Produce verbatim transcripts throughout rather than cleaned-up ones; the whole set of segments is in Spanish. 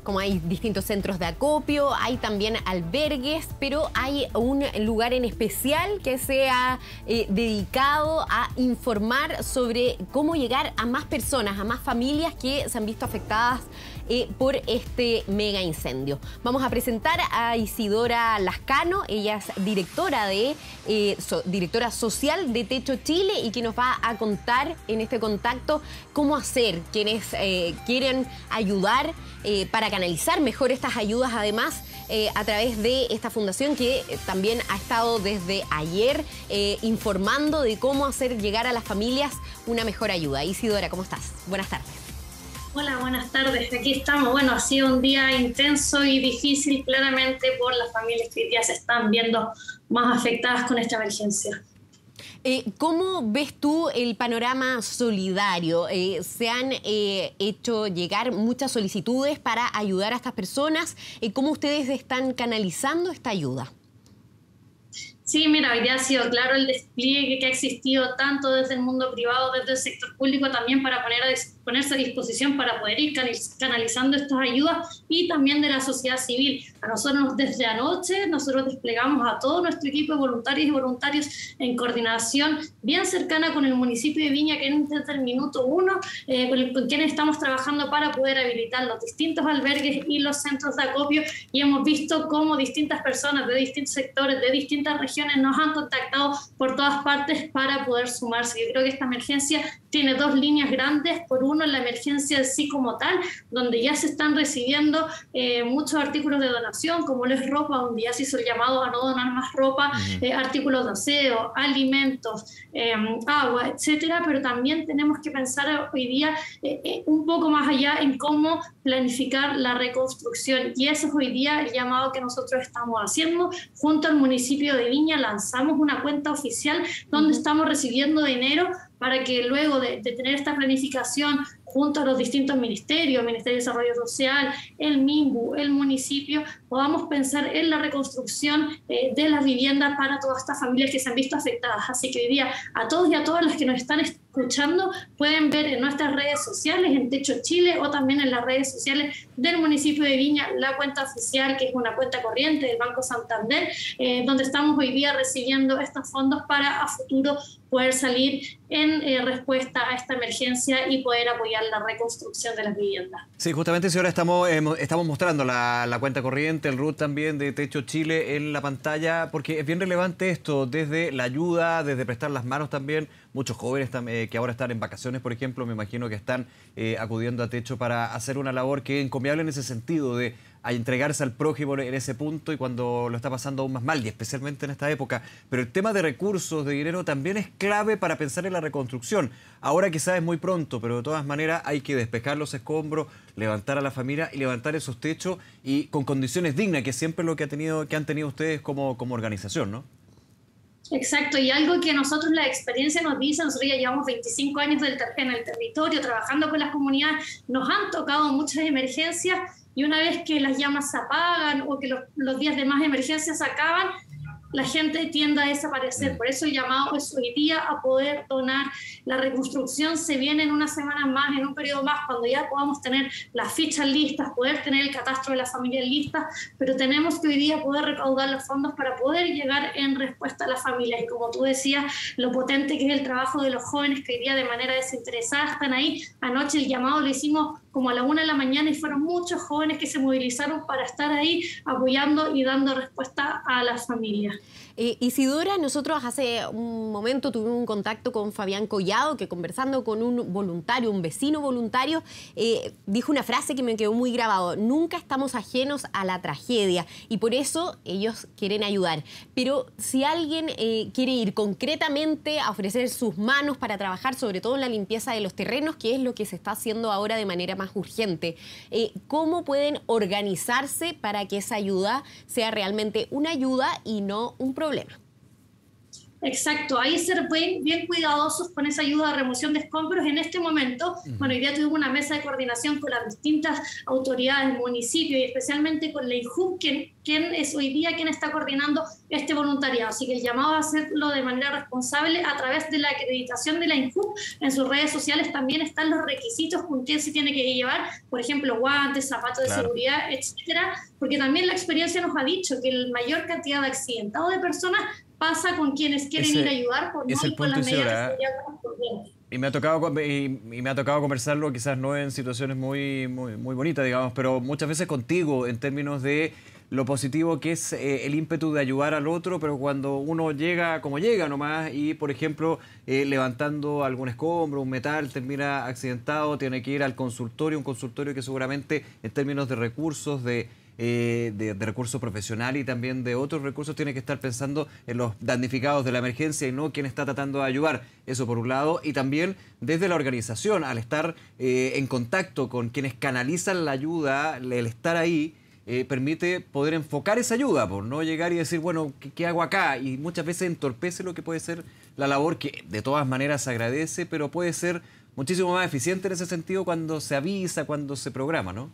como hay distintos centros de acopio, hay también albergues, pero hay un lugar en especial que se ha eh, dedicado a informar sobre cómo llegar a más personas, a más familias que se han visto afectadas eh, por este mega incendio. Vamos a presentar a Isidora Lascano, ella es directora, de, eh, so, directora social de Techo Chile y que nos va a contar en este contacto cómo hacer quienes eh, quieren ayudar eh, para canalizar mejor estas ayudas, además eh, a través de esta fundación que eh, también ha estado desde ayer eh, informando de cómo hacer llegar a las familias una mejor ayuda. Isidora, ¿cómo estás? Buenas tardes. Hola, buenas tardes. Aquí estamos. Bueno, ha sido un día intenso y difícil, claramente, por las familias que hoy día se están viendo más afectadas con esta emergencia. Eh, ¿Cómo ves tú el panorama solidario? Eh, ¿Se han eh, hecho llegar muchas solicitudes para ayudar a estas personas? Eh, ¿Cómo ustedes están canalizando esta ayuda? Sí, mira, hoy día ha sido claro el despliegue que ha existido tanto desde el mundo privado, desde el sector público también para poner a ponerse a disposición para poder ir canalizando estas ayudas y también de la sociedad civil. A nosotros desde anoche, nosotros desplegamos a todo nuestro equipo de voluntarios y voluntarios en coordinación bien cercana con el municipio de Viña, que desde el minuto uno, eh, con, el, con quienes estamos trabajando para poder habilitar los distintos albergues y los centros de acopio, y hemos visto cómo distintas personas de distintos sectores, de distintas regiones, nos han contactado por todas partes para poder sumarse. Yo creo que esta emergencia tiene dos líneas grandes. Por uno, la emergencia en sí como tal, donde ya se están recibiendo eh, muchos artículos de donación, como lo es ropa, donde ya se hizo el llamado a no donar más ropa, uh-huh. eh, artículos de aseo, alimentos, eh, agua, etcétera. Pero también tenemos que pensar hoy día eh, eh, un poco más allá en cómo planificar la reconstrucción. Y ese es hoy día el llamado que nosotros estamos haciendo. Junto al municipio de Viña lanzamos una cuenta oficial donde uh-huh. estamos recibiendo dinero para que luego de, de tener esta planificación junto a los distintos ministerios, Ministerio de Desarrollo Social, el MIMBU, el municipio, podamos pensar en la reconstrucción eh, de las viviendas para todas estas familias que se han visto afectadas. Así que hoy día a todos y a todas las que nos están escuchando pueden ver en nuestras redes sociales, en Techo Chile, o también en las redes sociales del municipio de Viña, la cuenta oficial, que es una cuenta corriente del Banco Santander, eh, donde estamos hoy día recibiendo estos fondos para a futuro poder salir en eh, respuesta a esta emergencia y poder apoyar la reconstrucción de las viviendas. Sí, justamente, señora, estamos, eh, estamos mostrando la, la cuenta corriente, el R U T también de Techo Chile en la pantalla, porque es bien relevante esto, desde la ayuda, desde prestar las manos también. Muchos jóvenes eh, que ahora están en vacaciones, por ejemplo, me imagino que están eh, acudiendo a Techo para hacer una labor que es encomiable en ese sentido, de a entregarse al prójimo en ese punto y cuando lo está pasando aún más mal, y especialmente en esta época. Pero el tema de recursos, de dinero, también es clave para pensar en la reconstrucción. Ahora quizás es muy pronto, pero de todas maneras hay que despejar los escombros, levantar a la familia y levantar esos techos y con condiciones dignas, que siempre es lo que, ha tenido, que han tenido ustedes como, como organización, ¿no? Exacto, y algo que nosotros la experiencia nos dice, nosotros ya llevamos veinticinco años del, en el territorio trabajando con las comunidades, nos han tocado muchas emergencias y una vez que las llamas se apagan o que los, los días de más emergencias se acaban, la gente tiende a desaparecer. Por eso el llamado es hoy día a poder donar. La reconstrucción se viene en una semana más, en un periodo más, cuando ya podamos tener las fichas listas, poder tener el catastro de las familias listas, pero tenemos que hoy día poder recaudar los fondos para poder llegar en respuesta a las familias. Y como tú decías, lo potente que es el trabajo de los jóvenes que hoy día de manera desinteresada están ahí. Anoche el llamado lo hicimos como a la una de la mañana y fueron muchos jóvenes que se movilizaron para estar ahí apoyando y dando respuesta a las familias. Eh, Isidora, nosotros hace un momento tuvimos un contacto con Fabián Collado, que conversando con un voluntario, un vecino voluntario, eh, dijo una frase que me quedó muy grabado: nunca estamos ajenos a la tragedia, y por eso ellos quieren ayudar. Pero si alguien eh, quiere ir concretamente a ofrecer sus manos para trabajar sobre todo en la limpieza de los terrenos, que es lo que se está haciendo ahora de manera más urgente, eh, ¿cómo pueden organizarse para que esa ayuda sea realmente una ayuda y no un problema? Exacto, ahí ser bien, bien cuidadosos con esa ayuda de remoción de escombros. En este momento, uh-huh. bueno, hoy día tuvimos una mesa de coordinación con las distintas autoridades, municipios y especialmente con la INJUV, quien, quien es hoy día quien está coordinando este voluntariado. Así que el llamado a hacerlo de manera responsable a través de la acreditación de la INJUV. En sus redes sociales también están los requisitos con quién se tiene que llevar, por ejemplo, guantes, zapatos de claro. seguridad, etcétera, porque también la experiencia nos ha dicho que la mayor cantidad de accidentados de personas pasa con quienes quieren ese, ir a ayudar por no ir con las medidas de seguridad correspondientes. Y me ha tocado y, y me ha tocado conversarlo, quizás no en situaciones muy, muy, muy bonitas, digamos, pero muchas veces contigo en términos de lo positivo que es eh, el ímpetu de ayudar al otro, pero cuando uno llega como llega nomás y, por ejemplo, eh, levantando algún escombro, un metal, termina accidentado, tiene que ir al consultorio, un consultorio que seguramente en términos de recursos, de Eh, de, de recursos profesionales y también de otros recursos, tiene que estar pensando en los damnificados de la emergencia y no quien está tratando de ayudar. Eso por un lado. Y también desde la organización, al estar eh, en contacto con quienes canalizan la ayuda, el estar ahí eh, permite poder enfocar esa ayuda, por no llegar y decir, bueno, ¿qué, qué hago acá? Y muchas veces entorpece lo que puede ser la labor, que de todas maneras se agradece, pero puede ser muchísimo más eficiente en ese sentido cuando se avisa, cuando se programa, ¿no?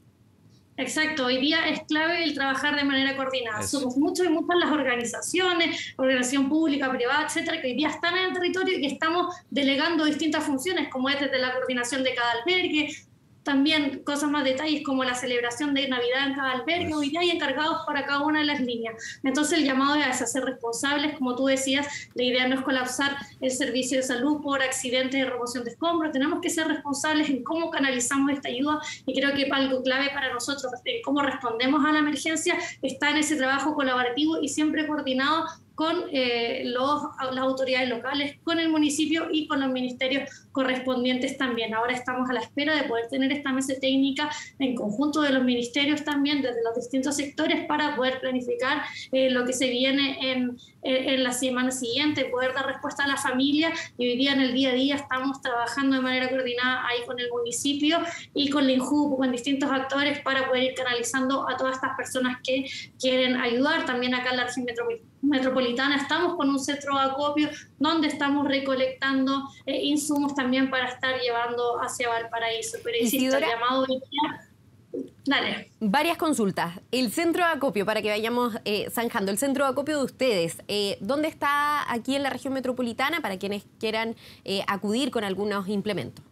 Exacto, hoy día es clave el trabajar de manera coordinada. Eso. Somos muchos y muchas las organizaciones, organización pública, privada, etcétera, que hoy día están en el territorio y que estamos delegando distintas funciones, como es desde la coordinación de cada albergue, también cosas más detalles como la celebración de Navidad en cada albergue. Hoy día hay encargados para cada una de las líneas. Entonces el llamado es a ser responsables, como tú decías, la idea no es colapsar el servicio de salud por accidentes de remoción de escombros. Tenemos que ser responsables en cómo canalizamos esta ayuda, y creo que algo clave para nosotros en cómo respondemos a la emergencia está en ese trabajo colaborativo y siempre coordinado con eh, los, las autoridades locales, con el municipio y con los ministerios correspondientes también. Ahora estamos a la espera de poder tener esta mesa técnica en conjunto de los ministerios también, desde los distintos sectores, para poder planificar eh, lo que se viene en, en, en la semana siguiente, poder dar respuesta a la familia. Y hoy día, en el día a día, estamos trabajando de manera coordinada ahí con el municipio y con la INJUV, con distintos actores, para poder ir canalizando a todas estas personas que quieren ayudar. También acá en la región metropolitana metropolitana estamos con un centro de acopio donde estamos recolectando eh, insumos también para estar llevando hacia Valparaíso. Pero insisto, el llamado hoy día... Dale. Varias consultas. El centro de acopio, para que vayamos eh, zanjando, el centro de acopio de ustedes, eh, ¿dónde está aquí en la región metropolitana para quienes quieran eh, acudir con algunos implementos?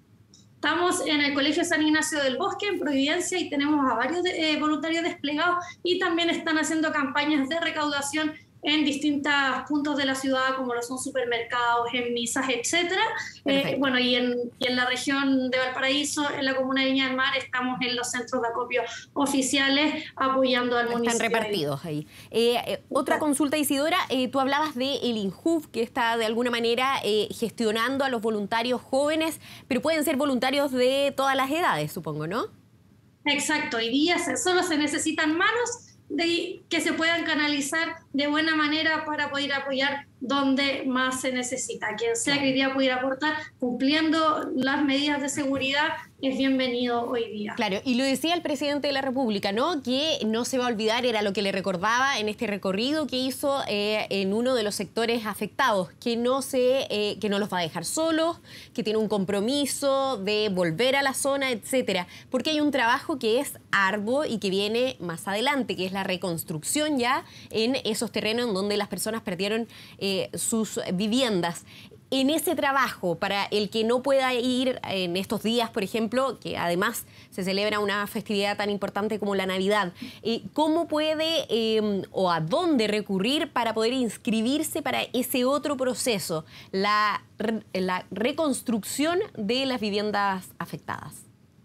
Estamos en el Colegio San Ignacio del Bosque, en Providencia, y tenemos a varios de, eh, voluntarios desplegados, y también están haciendo campañas de recaudación en distintos puntos de la ciudad, como lo son supermercados, en misas, etcétera. Eh, bueno, y en, y en la región de Valparaíso, en la comuna de Viña del Mar, estamos en los centros de acopio oficiales apoyando al Están municipio. Están repartidos ahí. Eh, eh, otra consulta, Isidora, eh, tú hablabas del INJUV, que está de alguna manera eh, gestionando a los voluntarios jóvenes, pero pueden ser voluntarios de todas las edades, supongo, ¿no? Exacto, hoy día solo se necesitan manos de que se puedan canalizar de buena manera para poder apoyar donde más se necesita. Quien sea que hoy día pudiera aportar cumpliendo las medidas de seguridad es bienvenido hoy día. Claro, y lo decía el presidente de la República, ¿no? Que no se va a olvidar, era lo que le recordaba en este recorrido que hizo eh, en uno de los sectores afectados, que no, se, eh, que no los va a dejar solos, que tiene un compromiso de volver a la zona, etcétera. Porque hay un trabajo que es arduo y que viene más adelante, que es la reconstrucción ya en esos terrenos donde las personas perdieron eh, sus viviendas. En ese trabajo, para el que no pueda ir en estos días, por ejemplo, que además se celebra una festividad tan importante como la Navidad, eh, ¿cómo puede eh, o a dónde recurrir para poder inscribirse para ese otro proceso, la, la reconstrucción de las viviendas afectadas?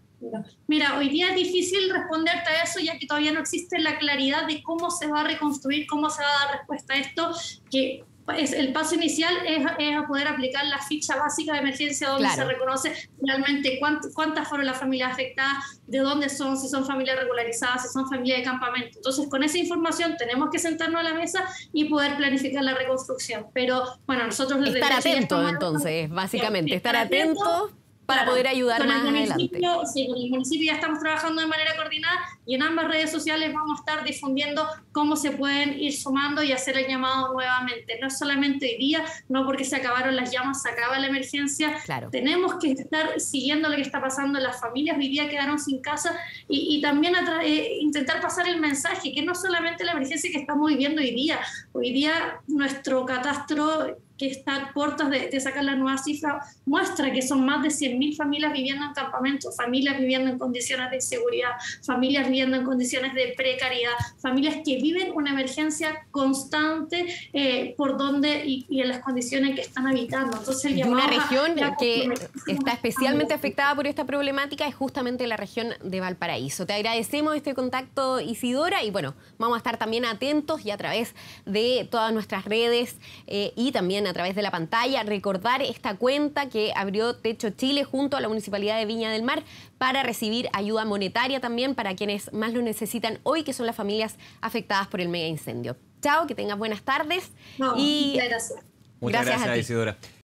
Mira, hoy día es difícil responderte a eso, ya que todavía no existe la claridad de cómo se va a reconstruir, cómo se va a dar respuesta a esto, que es, el paso inicial es, es a poder aplicar la ficha básica de emergencia, donde claro. se reconoce realmente cuánt, cuántas fueron las familias afectadas, de dónde son, si son familias regularizadas, si son familias de campamento. Entonces, con esa información tenemos que sentarnos a la mesa y poder planificar la reconstrucstrucción. Pero, bueno, nosotros... Estar atentos, entonces, básicamente, estar, estar atentos. para Claro, poder ayudar con más el adelante. Sí, con el municipio ya estamos trabajando de manera coordinada y en ambas redes sociales vamos a estar difundiendo cómo se pueden ir sumando y hacer el llamado nuevamente. No solamente hoy día, no porque se acabaron las llamas, se acaba la emergencia. Claro. Tenemos que estar siguiendo lo que está pasando. Las familias hoy día quedaron sin casa y, y también eh, intentar pasar el mensaje que no solamente la emergencia que estamos viviendo hoy día. Hoy día nuestro catastro, que está a puertas de, de sacar la nueva cifra, muestra que son más de cien mil familias viviendo en campamentos, familias viviendo en condiciones de inseguridad, familias viviendo en condiciones de precariedad, familias que viven una emergencia constante eh, por donde y, y en las condiciones que están habitando. Entonces, el y una llamado región a, que está especialmente afectada por esta problemática es justamente la región de Valparaíso. Te agradecemos este contacto, Isidora, y bueno, vamos a estar también atentos y a través de todas nuestras redes eh, y también a través de la pantalla, recordar esta cuenta que abrió Techo Chile junto a la Municipalidad de Viña del Mar para recibir ayuda monetaria también para quienes más lo necesitan hoy, que son las familias afectadas por el mega incendio. Chao, que tengas buenas tardes. No, y muchas gracias. Muchas gracias, gracias a ti. Isidora.